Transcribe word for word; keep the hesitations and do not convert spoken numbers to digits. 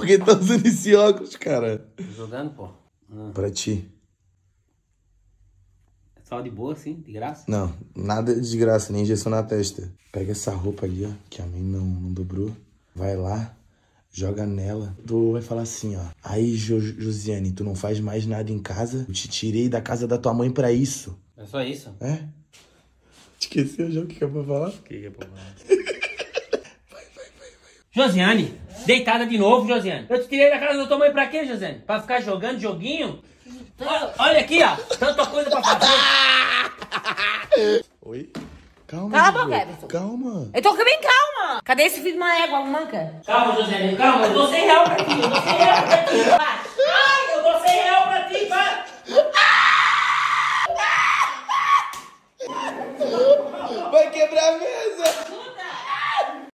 Por que tá usando esse óculos, cara? Tô jogando, pô. Hum. Pra ti. É só de boa, assim? De graça? Não, nada de graça, nem injeção na testa. Pega essa roupa ali, ó, que a mãe não, não dobrou. Vai lá, joga nela. Tu vai falar assim, ó. Aí, jo Josiane, tu não faz mais nada em casa? Eu te tirei da casa da tua mãe pra isso. É só isso? É? Esqueceu já o que é pra falar? O que é pra falar? Vai, vai, vai, vai. Josiane, deitada de novo, Josiane. Eu te tirei da casa da tua mãe pra quê, Josiane? Pra ficar jogando joguinho? Olha, olha aqui, ó. Tanta coisa pra fazer. Oi? Calma, Cala a boca, Juju. Everton. Calma. Eu tô bem calma. Cadê esse filho de uma égua, manca? Calma, Josiane, calma. Eu dou cem reais pra ti, eu dou cem reais pra ti.